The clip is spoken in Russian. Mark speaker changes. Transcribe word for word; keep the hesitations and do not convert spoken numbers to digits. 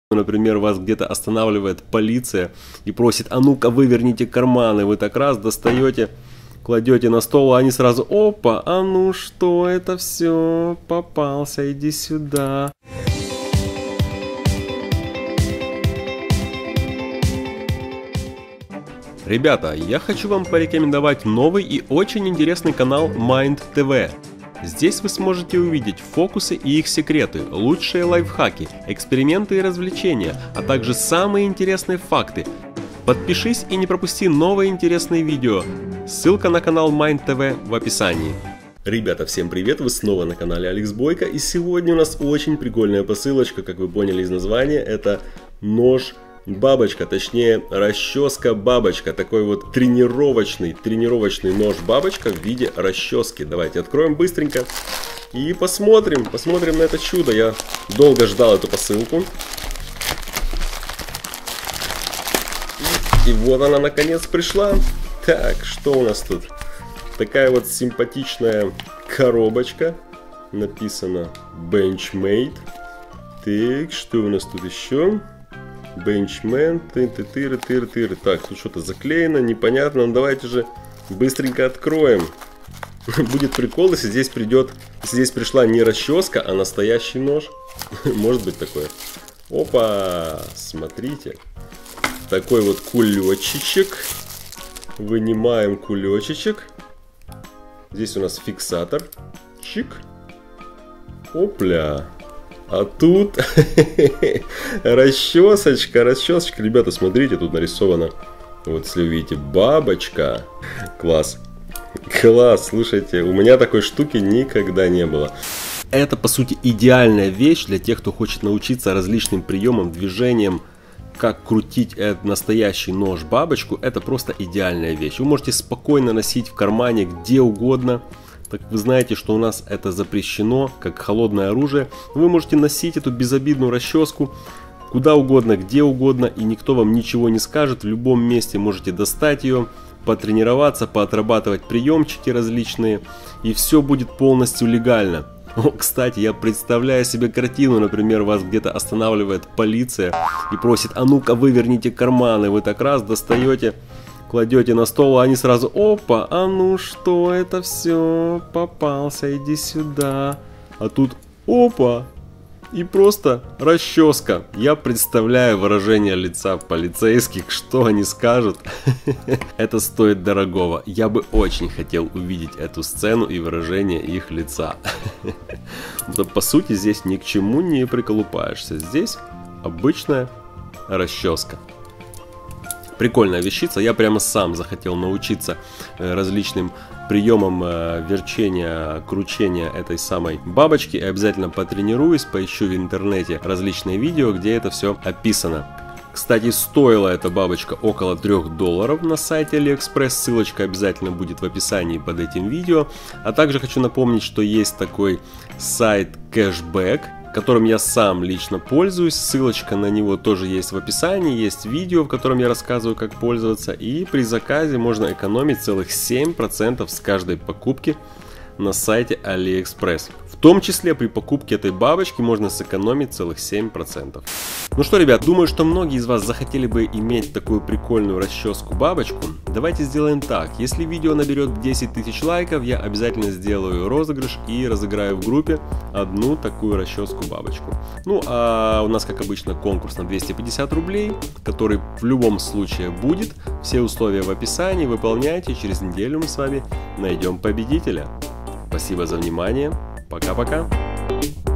Speaker 1: Например, вас где-то останавливает полиция и просит: а ну-ка выверните карманы. Вы так раз достаете, кладете на стол, а они сразу: опа, а ну что это все, попался, иди сюда. Ребята, я хочу вам порекомендовать новый и очень интересный канал Mind ти ви. Здесь вы сможете увидеть фокусы и их секреты, лучшие лайфхаки, эксперименты и развлечения, а также самые интересные факты. Подпишись и не пропусти новые интересные видео. Ссылка на канал Mind ти ви в описании. Ребята, всем привет! Вы снова на канале Алекс Бойко, и сегодня у нас очень прикольная посылочка, как вы поняли из названия, это нож бабочка, точнее расческа бабочка, такой вот тренировочный, тренировочный нож бабочка в виде расчески. Давайте откроем быстренько и посмотрим, посмотрим на это чудо. Я долго ждал эту посылку. И, и вот она наконец пришла. Так, что у нас тут? Такая вот симпатичная коробочка. Написано Benchmade. Так, что у нас тут еще? Benchman, тыры, тыры, тыры. Так, тут что-то заклеено, непонятно. Ну, давайте же быстренько откроем. Будет прикол, если здесь придет, если здесь пришла не расческа, а настоящий нож. Может быть такое. Опа, смотрите. Такой вот кулечечек. Вынимаем кулечечек. Здесь у нас фиксатор. Чик. Опля. А тут расчесочка, расчесочка. Ребята, смотрите, тут нарисовано, вот если вы видите, бабочка. Класс. Класс, слушайте, у меня такой штуки никогда не было. Это, по сути, идеальная вещь для тех, кто хочет научиться различным приемам, движениям, как крутить этот настоящий нож бабочку. Это просто идеальная вещь. Вы можете спокойно носить в кармане где угодно. Так вы знаете, что у нас это запрещено, как холодное оружие. Вы можете носить эту безобидную расческу куда угодно, где угодно, и никто вам ничего не скажет. В любом месте можете достать ее, потренироваться, поотрабатывать приемчики различные, и все будет полностью легально. О, кстати, я представляю себе картину, например, вас где-то останавливает полиция и просит: а ну-ка выверните карманы. Вы так раз достаете, кладете на стол, а они сразу: опа, а ну что это все, попался, иди сюда. А тут опа, и просто расческа. Я представляю выражение лица полицейских, что они скажут. Это стоит дорогого. Я бы очень хотел увидеть эту сцену и выражение их лица. Но по сути здесь ни к чему не приколупаешься. Здесь обычная расческа. Прикольная вещица, я прямо сам захотел научиться различным приемам верчения, кручения этой самой бабочки. И обязательно потренируюсь, поищу в интернете различные видео, где это все описано. Кстати, стоила эта бабочка около трёх долларов на сайте AliExpress, ссылочка обязательно будет в описании под этим видео. А также хочу напомнить, что есть такой сайт Cashback, которым я сам лично пользуюсь. Ссылочка на него тоже есть в описании. Есть видео, в котором я рассказываю, как пользоваться. И при заказе можно экономить целых семь процентов с каждой покупки на сайте AliExpress. В том числе при покупке этой бабочки можно сэкономить целых семь процентов. Ну что, ребят, думаю, что многие из вас захотели бы иметь такую прикольную расческу-бабочку. Давайте сделаем так. Если видео наберет десять тысяч лайков, я обязательно сделаю розыгрыш и разыграю в группе одну такую расческу-бабочку. Ну, а у нас, как обычно, конкурс на двести пятьдесят рублей, который в любом случае будет. Все условия в описании, выполняйте. Через неделю мы с вами найдем победителя. Спасибо за внимание. Пока-пока.